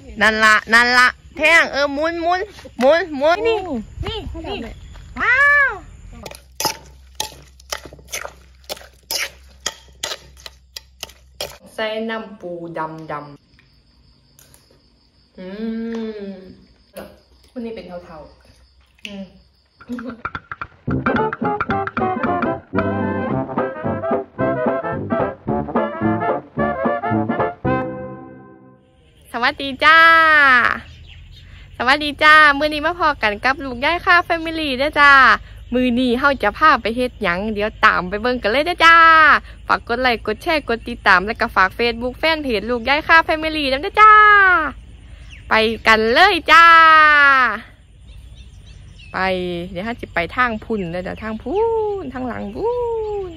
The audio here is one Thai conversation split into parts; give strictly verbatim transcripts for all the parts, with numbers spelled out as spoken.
นั่นละนั่นละแท่งเออหมุนหมุนหมุนหมุนนี่นี่นี่ว้าวใส่น้ำปูดำดำอืมคนนี้เป็นเทาๆอืมสวัสดีจ้าสวัสดีจ้ามื้อนี้มาพอกันกับลูกย่ายค่าแฟมิลี่เด้อจ้ามื้อนี้เฮาจะพาไปเฮ็ดหยังเดี๋ยวตามไปเบิ่งกันเลยเด้อจ้าฝากกดไลค์กดแชร์กดติดตามแล้วก็ฝาก Facebook แฟนเพจลูกย่ายค่าแฟมิลี่นำเด้อจ้าไปกันเลยจ้าไปเดี๋ยวเฮาสิไปทางพุ่นแล้วเดี๋ยวทางพุ่นทางหลังพุ่น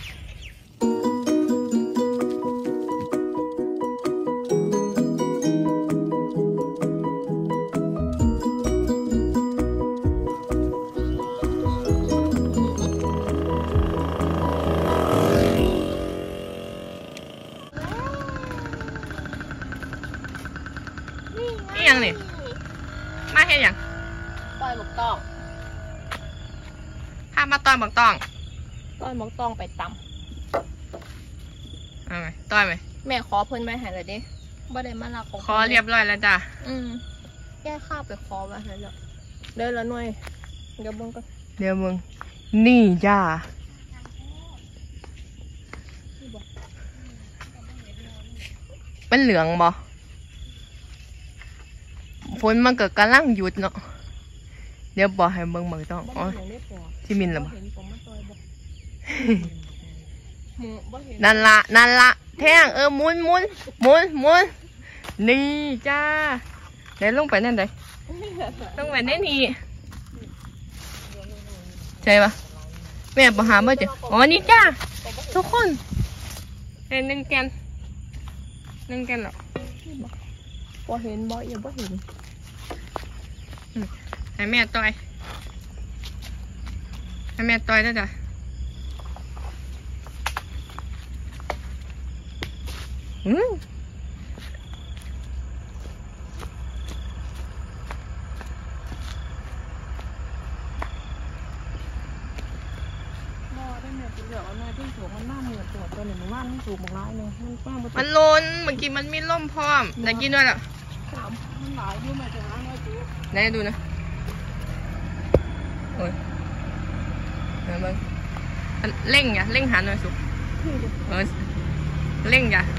ยังนี่มาเฮ็ดยังต้อยหมกตองพามาต้อยหมกตองต้อยหมกตองไปตำเอาไหมต้อยไหมแม่ขอเพิ่นไปหาเลยดิบ่ได้มาลักของขอเรียบร้อยแล้วจ้ะอืมแก้ข้าวไปขอมาให้แล้วเดินละหน่อยเดี๋ยวมึงก็เดี๋ยวมึงนี่จ้ามันเหลืองบ่ฝนมันเกิดกำลังหยุดเนาะเดี๋ยวบอกให้เบิ่งเบิ่งต้องอ๋อที่มินละบ่นั่นละนั่นละแท่งเออหมุนหมุนหมุนหมุนนี่จ้าเดี๋ยวลงไปนั่นเลยลงไปนั่นนี่ใช่ปะแม่บอกหาบ่เจออ๋อนี่จ้าทุกคนเห็นหนึ่งแกนหนึ่งแกนหรอบ่เห็นบ่อย่าบ่เห็นให้แม่ต่อยให้แม่ต่อยได้จ้ะอืมมันล้นเมื่อกี้มันมีล่มพร้อมได้กินด้วยล่ะไหนดูนะโอ้ยเดี๋ยวมึงเร่งอย่าเร่งหันหน่อยสุเออเร่งอย่า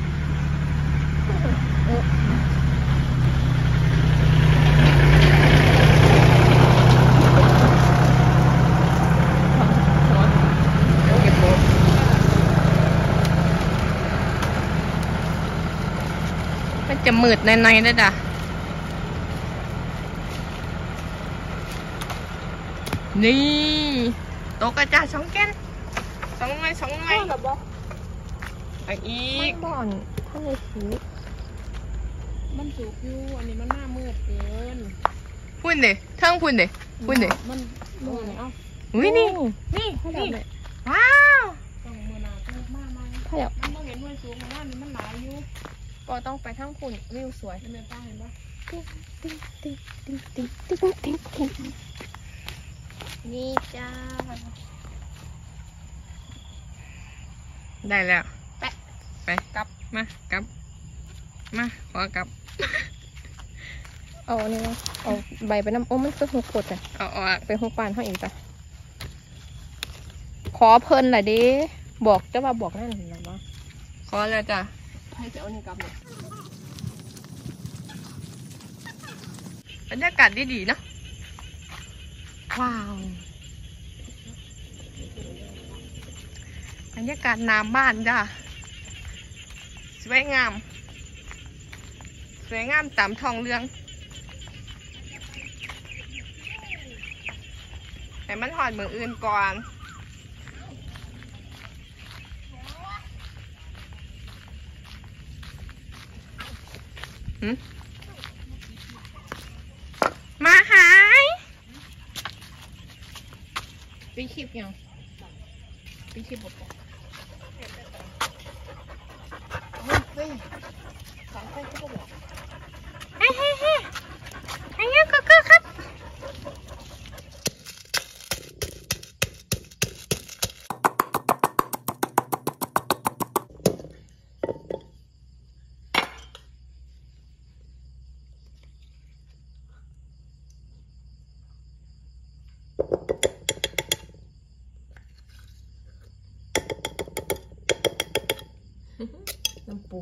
มันจะมืดในในได้จ้ะนี่โตกระจาสองแกนสองไม้สองไม้อันอีกบ่อนท่านเลยสูมันสูงอยู่อันนี้มันหน้ามืดเกินพุ่นเดเทิงพุ่นเดพุ่นเดมันมืดเอ้าอุ้ยนี่นี่นี่ว้าวต้องมือหนาต้องมากมากถ้าอยากมันต้องเห็นมือสูงของว่านี่มันหลายอยู่ก็ต้องไปทั้งพุ่นวิวสวยเป็นป้าเห็นปะติ๊งติ๊งติ๊งติ๊งติ๊งติ๊งติ๊งติ๊งนี่จ้าได้แล้วไปไปกลับมากลับมาขอกลับเอาเนี่ยเอาใบไปน้ำโอ้มันคือหุบกดอ่ะเอาเอาไปหุบปานเขาเองจ้ะขอเพลินหน่อยดิบอกจะว่าบอกนั่นเห็นไหมวะขอแล้วจ้ะให้เจ้านี่กลับเลยบรรยากาศดีๆเนาะว้าวบรรยากาศน้ำบ้านจ้ะสวยงามสวยงามตามท้องเรื่องแต่มันหอดมืออื่นก่อนมาหายปีคลิปยังปีคลิปบอกเฮ้ยสองคนก็บอกเฮ้ยปู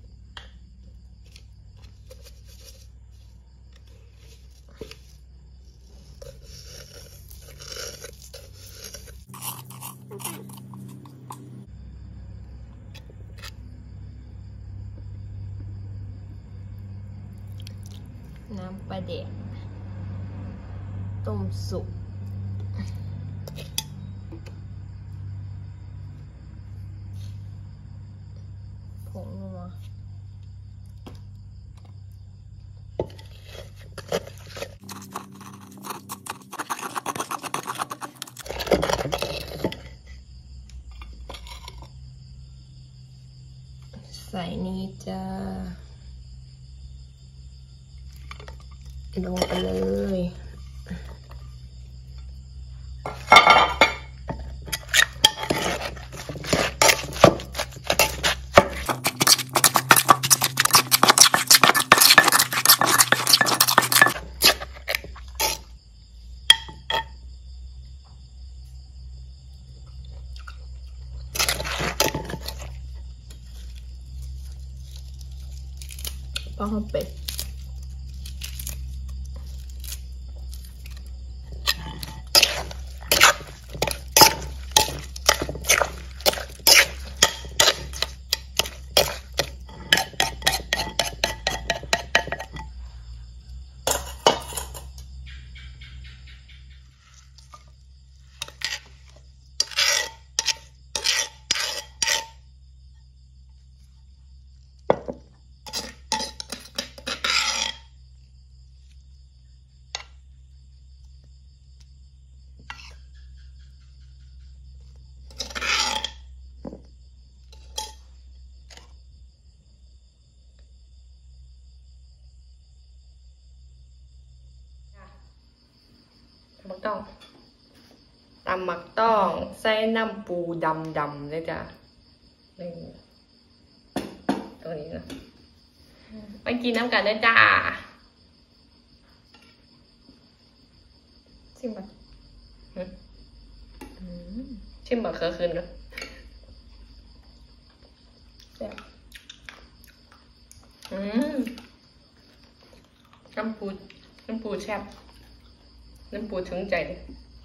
น้ำปลาแดกต้มสุกผงนัวใส่นี้จ้าลงไปเลยปลาหอมเป็ดมักต้องตำมักต้องใส่น้ำปูดำดำเลยจ้ะนี่ตัวนี้นะไปกินน้ำกันเลยจ้าชิมก่อนชิมแบบเคยคืนกันแซ่บอืมน้ำปูน้ำปูแซ่บน้ำปูถึงใจเลย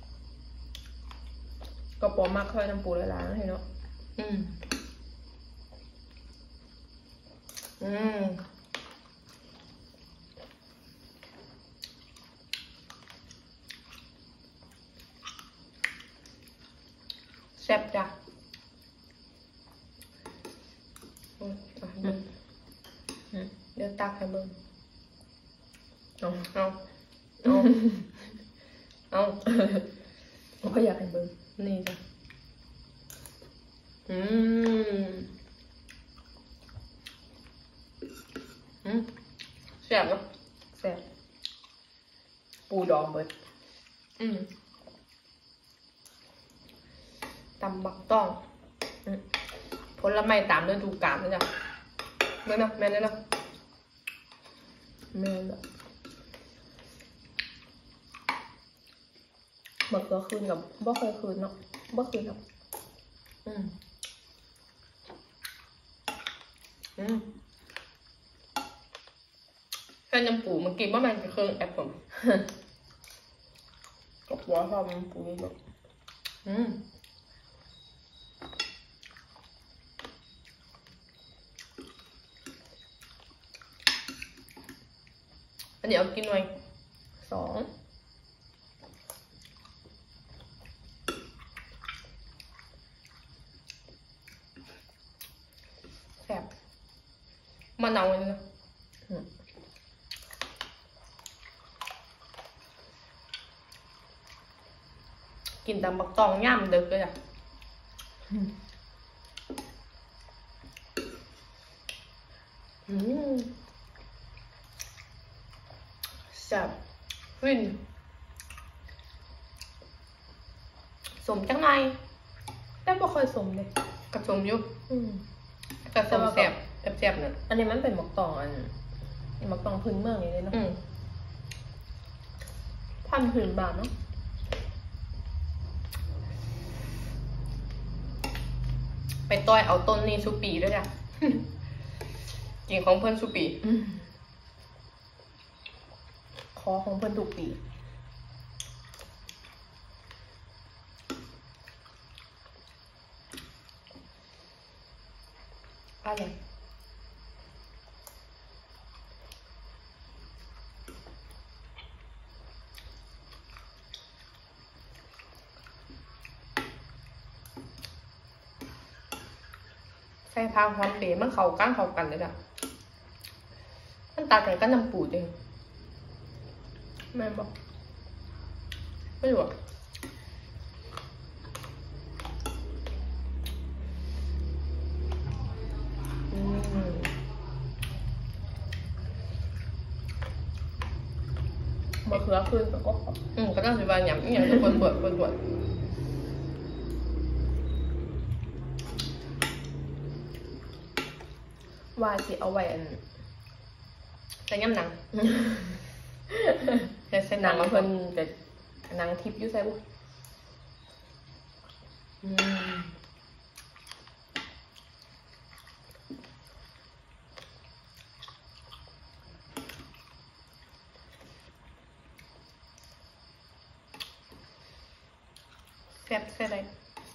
ก็ปอมากค่อยน้ำปูละลายนะเนาะอืมอืมแซ่บจ้ะเดี๋ยวตักให้เบิ่งเอาเอาเอาเอาเขาอยากให้เบิ่งนี่จ้ะอืมอืมแซ่บเนาะแซ่บปูดองเบิดอืมตำบักต้องผลไม้ตามฤดูกาลนะจ๊ะแม่เนาะแม่เนาะแม่เนาะบักก็คืนกับบ่เคยคืนเนาะบ่คืนเนาะอืมอืมแค่น้ำปูมันกินว่ามันจะเครื่องแอปผมกับหัวชอบน้ำปูนี่แบบอืมอันนี้เอากินหน่อยสองแซ่บมะนาวเลยนะกินตำบักตองย่ำเด็กเลยอ่ะอืมแซ่บฟินสมจังไงแต่บ่ค่อยสมเลยกระสมยุบกระสมแซ่บแซ่บๆเนี่ยอันนี้มันเป็นหมกตองอันหมกตองพื้นเมืองนี่เลยเนาะพันผืนบาทเนาะไปต้อยเอาต้นนี้ชุปีด้วยจ้ะกินของเพื่อนสุปีขอของเพื่อนทุกปีอะไรใส่พางหอมเป๋มันเข้ากันเข้ากันเลยจ้ะมันตากันก็น้ำปูจริงแม่บอกไม่รู้อ่ะมะเขือขึ้นแต่ก็อืมก็ต้องสิบาอย่างอย่างทุกคนปวดปวดปวดว่าสิเอาไว้อันแต่ย่ำหนังแต่เส้นหหนันังงมามาเพิ่เพิ่นนแต่หนังทิพย์อยู่ใส่บุอืมแซ่บแซ่บอะไร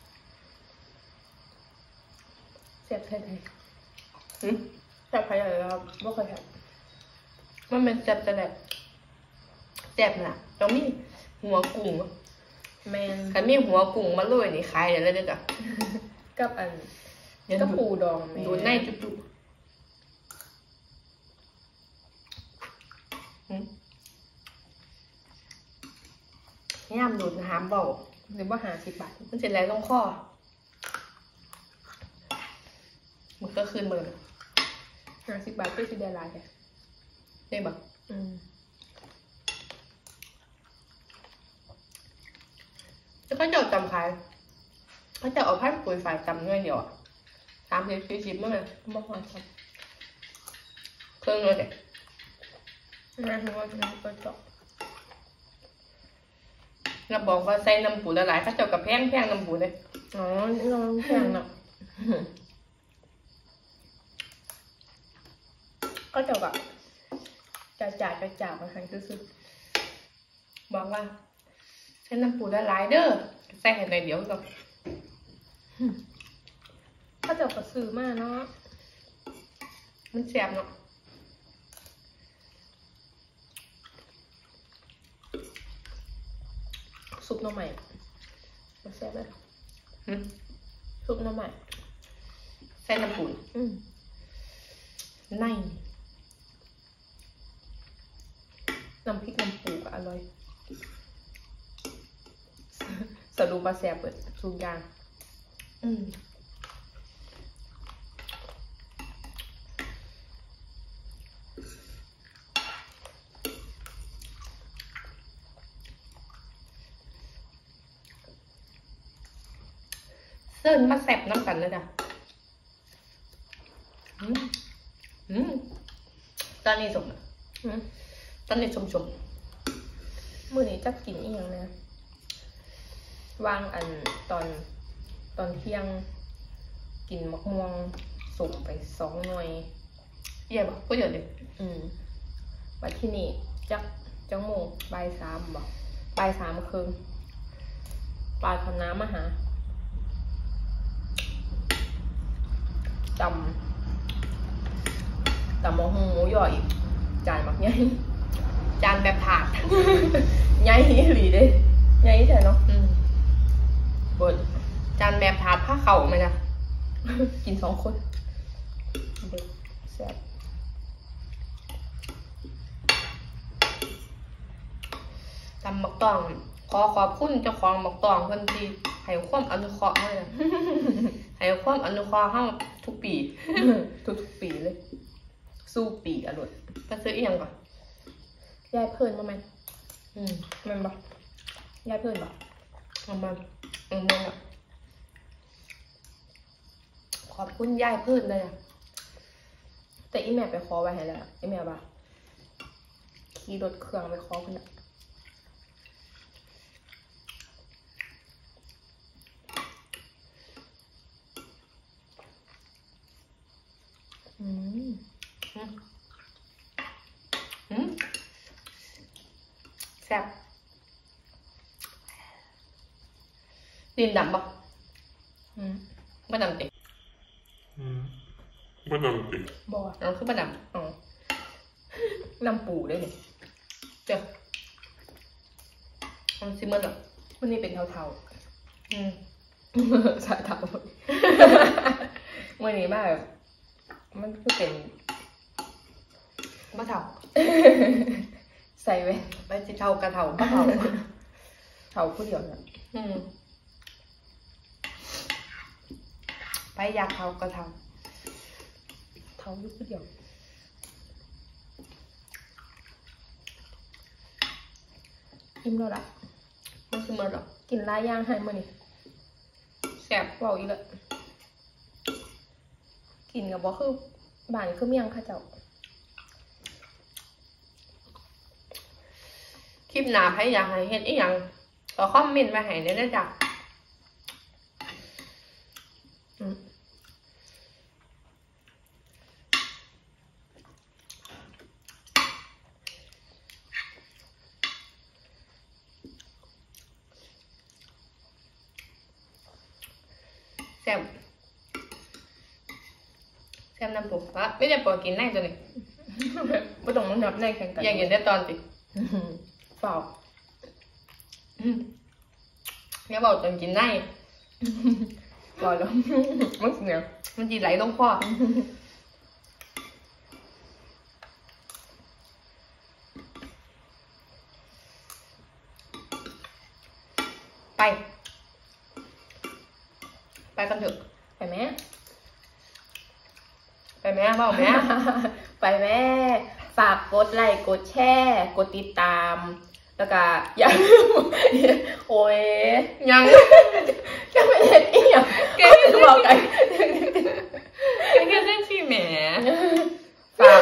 แซ่บใช่ไหมอืมแซ่บใครอะไรครับบ่เคยแซ่บมันเป็นแซ่บแต่แบบแซ่บน่ะต้องมีหัวกุ้งแมนคันมีหัวกุ้งมาโรยนี่ขายได้เลยเด้อจ้ะกับอันกับปูดองแม่ดูในจุ๊บๆหืมย่ามดูดหามเบาหรือว่าหาสิบบาทมันเสร็จแล้วต้องข้อมันก็คืนมือหาสิบบาทก็สิได้หลายแค่ได้ปะอืมแล้วก็เจาะจำขายเขาจะเอาผ้าปุ๋ยฝ่ายจำเงื่อนเดียวอ่ะสามสิบสี่สิบเมื่อไงบ่หอดครับเครื่องเลยแกน่าถึงว่าน้ำก็เจาะเราบอกว่าใส่น้ำปูละลายเขาเจ้ากับแพงแพงน้ำปูเลยอ๋อลองแข่งเนาะก็เจาะแบบจ่าจ่าจ่าจ่ามาทางซื้อบอกว่าใส่น้ำปูละลายเด้อใส่แค่ในเดียวก็ๆก็เจาะก็ซื้อมาเนาะมันแซ่บเนาะซุปหน่อไม้มาแซ่บเลยหืมซุปหน่อไม้ใส่น้ำปูอืมในน้ำพริกน้ำปูก็อร่อยสรุปว่าแซ่บเปิดทุกอย่างอืมเส้นมาแซ่บน้ำกันเลยจ้ะอืมอืมตอนนี้สมอืมตอนนี้ชมชมมื้อนี้จะกินอีหยังนะวางอันตอนตอนเที่ยงกินมะม่วงสุกไปสองหน่วยเยี่ยมก็เดี๋ยวเลยอืมบัดที่นี่จักจังโมงบ่ายสามบอกบ่ายสามครึ่งปลาทำน้ำมาหาจำจำมะฮงหมูย่ออีกจานบักใหญ่จานแบบถาดใหญ่หลีเด้ใหญ่ใช่เนาะอืมเบิดจานแบบถาดผ้าเข่าไหมนะกินสองคนเด็กแซ่บตำหมักตอง ขอขอบคุณเจ้าของหมักตองเพิ่นที่ให้ความอนุเคราะห์ให้นะ ให้ความอนุเคราะห์ให้ทุกปีทุกๆปีเลย สู้ปีอร่อยก็ซื้ออีกอย่างก่อนยายเพิ่นมาไหมอืมมันบอกยายเพิ่นบอกประมาณอืมนั่นแหละขอบคุณยายเพิ่นเลยอ่ะแต่อีแม่ไปขอไว้ให้แล้วอีแม่บอกขี่รถเครื่องไปขอเพิ่นละอืมอืมแซ่บดินดำปะอืมไม่ดำติอืมไม่นำติบอเราคือไม่ดำอ๋อน้ำปูได้เลยเจ้ามันซิมเมอร์หรอวันนี้เป็นเทาๆอืมสายเทาวันนี้บ้าแบบมันก็เป็นบ้าเทาใส่ไว้ไปจิเทากระเทาบ้าเทาเทาผู้เดียวเนี่ยอืมไปอยากเทากระเทาเทาผู้เดียวอิ่มแล้วล่ะมันคือมันหรอกินลายย่างให้มานี่แซ่บเบาอีกแล้วกินกับบอคือบ้านคือเมี่ยงค่ะเจ้าคลิปหนาใครอยากให้เห็นอีหยังก็คอมเมนต์มาให้ได้นะจ๊ะแซ่บแซ่บน้ำปูวะไม่ได้ปอกินได้ตัวนี้ไม่ต้องมันนับได้แข่งกันอยากกินได้ตอนติเปล่าเนี่ยบอกตอนกินได้ก่อนแล้วมันเนี่ยมันจีไหลลงคอไปไปกันเถอะไปแม่ไปแม่เปล่าแม่ ไปแม่ฝากกดไลค์กดแชร์กดติดตามแล้วก็อย่าโอ้ยยังจะไม่เห็นอีกอย่างแกจะบอกกันแกแค่เล่นชีแหมฝาก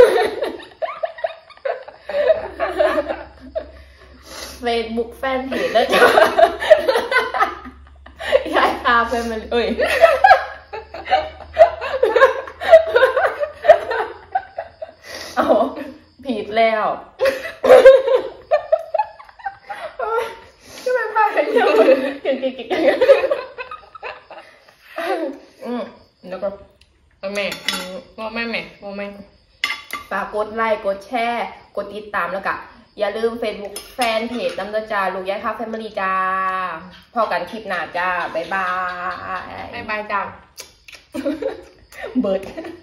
เฟซบุ๊กแฟนเพจแล้วจ้ะยายคาเฟนมันเอ้ยเอาผิดแล้วก็ไม่พลาดเลยเก่งเก่งเก่งอืมแล้วก็แม่ว่าแม่แม่ว่าแม่ฝากกดไลค์กดแชร์กดติดตามแล้วก็อย่าลืม Facebook แฟนเพจน้ำเดือจ้าลูกยายคาแฟมิลี่จ้าพอกันคลิปหน้าจ้าบ๊ายบายบ๊ายบายจ้าเบิร์ด